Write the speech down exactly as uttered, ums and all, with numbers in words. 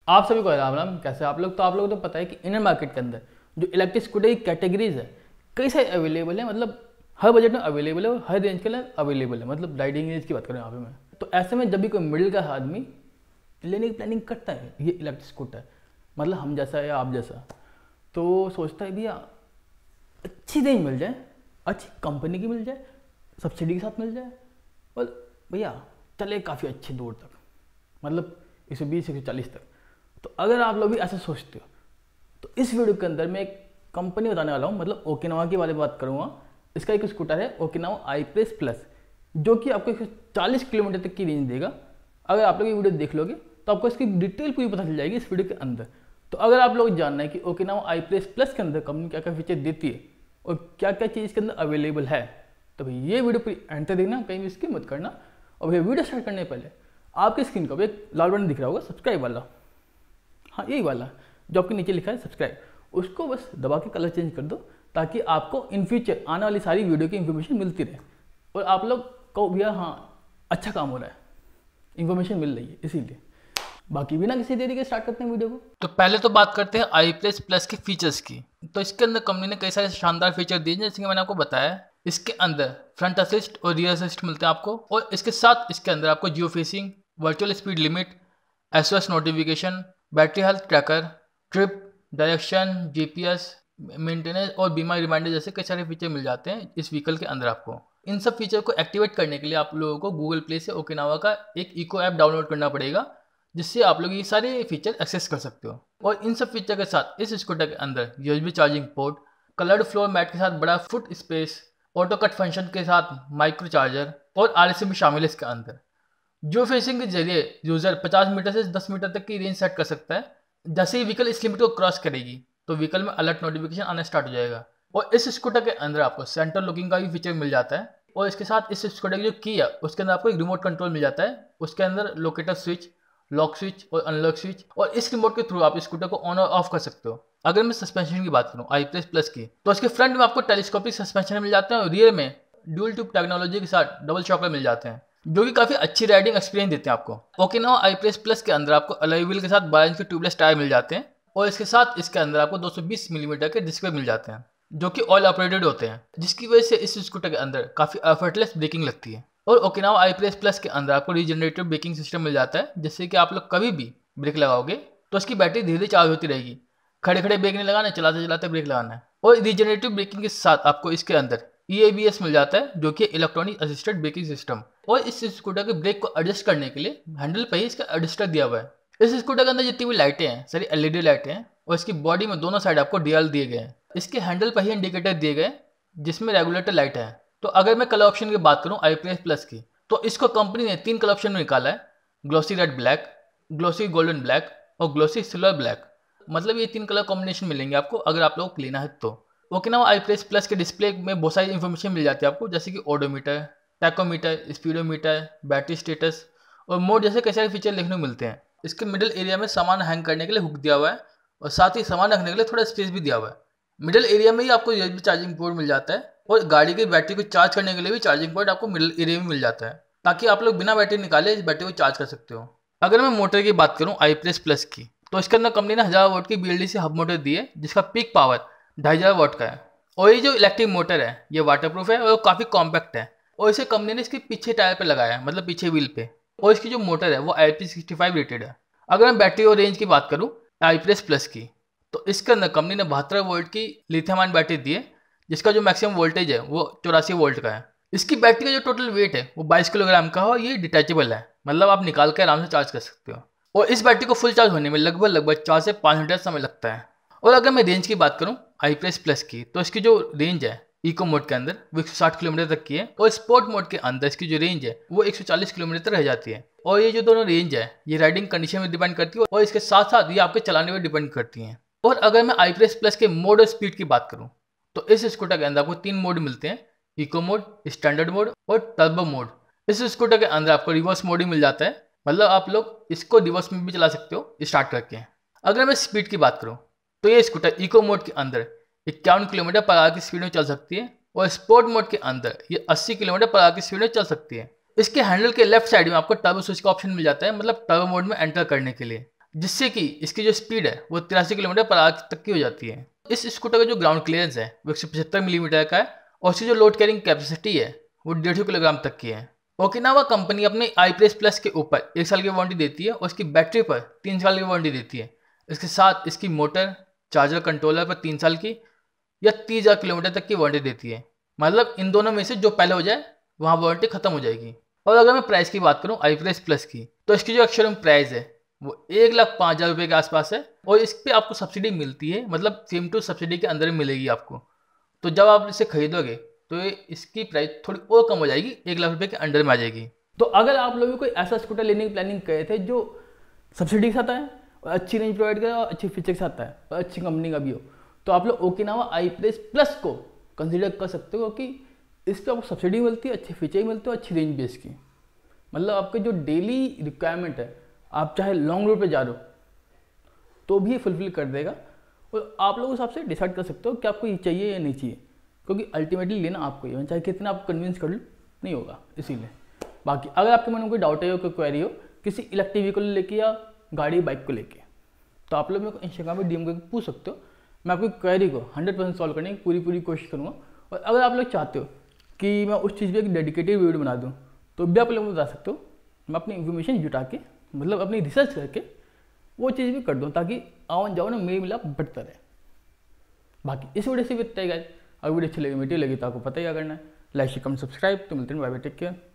आप सभी को राम राम। कैसे आप लोग? तो आप लोगों को तो पता है कि इंडियन मार्केट के अंदर जो इलेक्ट्रिक स्कूटर की कैटेगरीज है कई सारे अवेलेबल है। मतलब हर बजट में अवेलेबल है और हर रेंज के लिए अवेलेबल है। मतलब राइडिंग रेंज की बात करें यहाँ पे मैं, तो ऐसे में जब भी कोई मिडिल क्लास आदमी लेने की प्लानिंग करता है ये इलेक्ट्रिक स्कूटर, मतलब हम जैसा या आप जैसा, तो सोचता है भैया अच्छी रेंज मिल जाए, अच्छी कंपनी की मिल जाए, सब्सिडी के साथ मिल जाए और भैया चले काफ़ी अच्छी दूर तक, मतलब एक सौ बीस एक सौ चालीस तक। तो अगर आप लोग भी ऐसा सोचते हो तो इस वीडियो के अंदर मैं एक कंपनी बताने वाला हूँ, मतलब ओकिनावा के बारे में बात करूँगा। इसका एक स्कूटर है ओकिनावा आई प्रेस प्लस, जो कि आपको एक सौ चालीस किलोमीटर तक की रेंज देगा। अगर आप लोग ये वीडियो देख लोगे तो आपको इसकी डिटेल पूरी पता चल जाएगी इस वीडियो के अंदर। तो अगर आप लोग जानना है कि ओकिनावा आई प्रेस प्लस के अंदर कंपनी क्या क्या फीचर देती है और क्या क्या चीज़ इसके अंदर अवेलेबल है, तो भाई ये वीडियो पूरी एंड तक देखना, कहीं भी इसकी मत करना। और भाई वीडियो स्टार्ट करने पहले आपकी स्क्रीन का एक लाल बटन दिख रहा होगा सब्सक्राइब वाला, हाँ यही वाला जो आपके नीचे लिखा है सब्सक्राइब, उसको बस दबा के कलर चेंज कर दो ताकि आपको इन फ्यूचर आने वाली सारी वीडियो की इन्फॉर्मेशन मिलती रहे और आप लोग को भैया हाँ अच्छा काम हो रहा है, इन्फॉर्मेशन मिल रही है। इसीलिए बाकी बिना किसी देरी के स्टार्ट करते हैं वीडियो को। तो पहले तो बात करते हैं आई प्लस प्लस के फीचर्स की। तो इसके अंदर कंपनी ने कई सारे शानदार फीचर दिए हैं, जैसे कि मैंने आपको बताया। इसके अंदर फ्रंट असिस्ट और रियर असिस्ट मिलते हैं आपको, और इसके साथ इसके अंदर आपको geofencing, virtual speed limit, SOS notification, battery health tracker, trip direction, GPS, maintenance और बीमा रिमाइंडर जैसे कई सारे फीचर मिल जाते हैं इस व्हीकल के अंदर आपको। इन सब फीचर को एक्टिवेट करने के लिए आप लोगों को गूगल प्ले से ओकिनावा का एक इको ऐप डाउनलोड करना पड़ेगा, जिससे आप लोग ये सारे फीचर एक्सेस कर सकते हो। और इन सब फीचर के साथ इस स्कूटर के अंदर USB charging port, coloured floor mat के साथ बड़ा foot space, auto cut function के साथ माइक्रो चार्जर और आरएसए भी शामिल है इसके अंदर। जियो फेसिंग के जरिए यूजर पचास मीटर से दस मीटर तक की रेंज सेट कर सकता है। जैसे ही व्हीकल इस लिमिट को क्रॉस करेगी तो व्हीकल में अलर्ट नोटिफिकेशन आना स्टार्ट हो जाएगा। और इस स्कूटर के अंदर आपको सेंटर लॉकिंग का भी फीचर मिल जाता है। और इसके साथ इस स्कूटर की जो की है उसके अंदर आपको एक रिमोट कंट्रोल मिल जाता है। उसके अंदर लोकेटर स्विच, लॉक स्विच और अनलॉक स्विच, और इस रिमोट के थ्रू आप स्कूटर को ऑन और ऑफ कर सकते हो। अगर मैं सस्पेंशन की बात करूं आई प्लस प्लस की, तो इसके फ्रंट में आपको टेलीस्कोपिक सस्पेंशन मिल जाते हैं और रियर में ड्यूल ट्यूब टेक्नोलॉजी के साथ डबल शॉकर मिल जाते हैं, जो कि काफी अच्छी राइडिंग एक्सपीरियंस देते हैं आपको। ओकिनावा आई प्लस प्लस के अंदर आपको अलॉय व्हील के साथ बारह इंच के ट्यूबलेस टायर मिल जाते हैं, और इसके साथ इसके अंदर आपको दो सौ बीस मिलीमीटर के डिस्क मिल जाते हैं, जो कि ऑयल ऑपरेटेड होते हैं, जिसकी वजह से इस स्कूटर के अंदर काफी एफर्टलेस ब्रेकिंग लगती है। और ओकिनावा आई प्लस प्लस के अंदर आपको रीजनरेटिव ब्रेकिंग सिस्टम मिल जाता है, जिससे कि आप लोग कभी भी ब्रेक लगाओगे तो इसकी बैटरी धीरे धीरे चार्ज होती रहेगी। खड़े खड़े ब्रेक नहीं लगाना है, चलाते चलाते ब्रेक लगाना है। और रीजनरेटिव ब्रेकिंग के साथ आपको इसके अंदर ई ए बी एस मिल जाता है, जो कि इलेक्ट्रॉनिक असिस्टेड ब्रेकिंग सिस्टम। और इस स्कूटर के ब्रेक को एडजस्ट करने के लिए हैंडल पर ही इसका एडजस्टर दिया हुआ है। इस स्कूटर के अंदर जितनी भी लाइटें हैं सारी एलईडी लाइटें हैं, और इसकी बॉडी में दोनों साइड आपको डीएल दिए गए हैं। इसके हैंडल पर ही इंडिकेटर दिए गए जिसमें रेगुलेटर लाइट है। तो अगर मैं कलर ऑप्शन की बात करूं आई प्लस प्लस की, तो इसको कंपनी ने तीन कलर ऑप्शन में निकाला है, glossy red black, glossy golden black और ग्लोसी सिल्वर ब्लैक। मतलब ये तीन कलर कॉम्बिनेशन मिलेंगे आपको अगर आप लोगों को लेना है तो। ओकिनावा आई प्लस प्लस के डिस्प्ले में बहुत सारी इन्फॉर्मेशन मिल जाती है आपको, जैसे कि odometer, tachometer, speedometer, battery status और मोड जैसे कई सारे फीचर देखने को मिलते हैं। इसके मिडिल एरिया में सामान हैंग करने के लिए हुक दिया हुआ है, और साथ ही सामान रखने के लिए थोड़ा स्पेस भी दिया हुआ है। मिडिल एरिया में ही आपको यूएसबी चार्जिंग पोर्ट मिल जाता है, और गाड़ी की बैटरी को चार्ज करने के लिए भी चार्जिंग पोर्ट आपको मिडिल एरिया में मिल जाता है, ताकि आप लोग बिना बैटरी निकाले इस बैटरी को चार्ज कर सकते हो। अगर मैं मोटर की बात करूं आई प्लस प्लस की, तो इसके अंदर कंपनी ने हजार वोट की बीएलडीसी हब मोटर दी है, जिसका पीक पावर ढाई हजार वोट का है। और ये जो इलेक्ट्रिक मोटर है ये वाटरप्रूफ है और काफ़ी कॉम्पैक्ट है। और इसे कंपनी ने इसके पीछे टायर पे लगाया है, मतलब पीछे व्हील पे। और इसकी जो मोटर है वो I P sixty five rated है। अगर मैं बैटरी और रेंज की बात करूँ आई प्लस प्लस की, तो इसके अंदर कंपनी ने बहत्तर वोल्ट की लिथियम आयन बैटरी दी है, जिसका जो मैक्सिमम वोल्टेज है वो चौरासी वोल्ट का है। इसकी बैटरी का जो टोटल वेट है वो बाईस किलोग्राम का है, और ये डिटैचेबल है, मतलब आप निकाल कर आराम से चार्ज कर सकते हो। और इस बैटरी को फुल चार्ज होने में लगभग लगभग चार से पाँच घंटे समय लगता है। और अगर मैं रेंज की बात करूँ आई प्लस प्लस की, तो इसकी जो रेंज है इको मोड के अंदर वो एक सौ साठ किलोमीटर तक की है, और स्पोर्ट मोड के अंदर इसकी जो रेंज है वो एक सौ चालीस किलोमीटर तक रह जाती है। और ये जो दोनों रेंज है ये राइडिंग कंडीशन में डिपेंड करती है, और इसके साथ साथ ये आपके चलाने में डिपेंड करती हैं। और अगर मैं आई प्लस प्लस के मोड और स्पीड की बात करूँ, तो इस स्कूटर के अंदर आपको तीन मोड मिलते हैं, इको मोड, स्टैंडर्ड मोड और टर्बो मोड। इस स्कूटर के अंदर आपको रिवर्स मोड ही मिल जाता है, मतलब आप लोग इसको रिवर्स में भी चला सकते हो स्टार्ट करके। अगर मैं स्पीड की बात करूँ, तो ये स्कूटर इको मोड के अंदर इक्यावन किलोमीटर पर आवर की स्पीड में चल सकती है, और स्पोर्ट मोड के अंदर ये अस्सी किलोमीटर पर आवर की स्पीड में चल सकती है। इसके हैंडल के लेफ्ट साइड में आपको टर्बो स्विच का ऑप्शन मिल जाता है, मतलब टर्बो मोड में एंटर करने के लिए। जिससे कि इसकी जो स्पीड है वो तिरासी किलोमीटर पर आवर तक की हो जाती है। इस स्कूटर का जो ग्राउंड क्लियरेंस है वो एक सौ पचहत्तर मिलीमीटर का है और इसकी जो लोड कैरिंग कैपेसिटी है वो डेढ़ सौ किलोग्राम तक की है। ओकिनावा कंपनी अपने आई प्रेस प्लस के ऊपर एक साल की वारंटी देती है और इसकी बैटरी पर तीन साल की वारंटी देती है। इसके साथ इसकी मोटर, चार्जर, कंट्रोलर पर तीन साल की या तीस हज़ार किलोमीटर तक की वारंटी देती है। मतलब इन दोनों में से जो पहले हो जाए वहाँ वारंटी खत्म हो जाएगी। और अगर मैं प्राइस की बात करूँ आई प्रेस प्लस की, तो इसकी जो अक्षरम प्राइस है वो एक लाख पाँच हज़ार रुपये के आसपास है और इस पर आपको सब्सिडी मिलती है, मतलब सेम टू सब्सिडी के अंदर मिलेगी आपको। तो जब आप इसे खरीदोगे तो ये इसकी प्राइस थोड़ी और कम हो जाएगी, एक लाख रुपये के अंडर में आ जाएगी। तो अगर आप लोग कोई ऐसा स्कूटर लेने की प्लानिंग करे थे जो सब्सिडी के साथ आता है और अच्छी रेंज प्रोवाइड करे और अच्छी फीचर के साथ आता है और अच्छी कंपनी का भी हो, तो आप लोग ओकिनावा आई प्रेस प्लस को कंसिडर कर सकते हो क्योंकि इस पर आपको सब्सिडी मिलती है, अच्छी फीचर मिलती है, अच्छी रेंज भी इसकी। मतलब आपके जो डेली रिक्वायरमेंट है, आप चाहे लॉन्ग रूट पे जा रहे हो तो भी फुलफिल कर देगा और आप लोग उस हिसाब से डिसाइड कर सकते हो कि आपको ये चाहिए या नहीं चाहिए, क्योंकि अल्टीमेटली लेना आपको ही है, चाहे कितना आप कन्विंस कर लो नहीं होगा। इसीलिए बाकी अगर आपके मन में कोई डाउट है हो, कोई क्वेरी हो किसी इलेक्ट्रिक व्हीकल लेके या गाड़ी बाइक को लेके, तो आप लोग मेरे को इंस्टाग्राम पर डीएम करके पूछ सकते हो। मैं आपकी क्वेरी को हंड्रेड परसेंट सॉल्व करने की पूरी पूरी कोशिश करूँगा। और अगर आप लोग चाहते हो कि मैं उस चीज़ पर एक डेडिकेटेड वीडियो बना दूँ तो भी आप लोग बता सकते हो। मैं अपनी इन्फॉर्मेशन जुटा के, मतलब अपनी रिसर्च करके वो चीज़ भी कर दूँ ताकि आवन जाओ ना मेरी मिलाप बढ़ता रहे। बाकी इस वीडियो से भी इतना ही गाइस। अगर वीडियो अच्छी लगी, वीडियो लगी तो आपको पता ही क्या करना है, लाइक शेयर कमेंट सब्सक्राइब। तो मिलते हैं, बाय बाय, टेक केयर।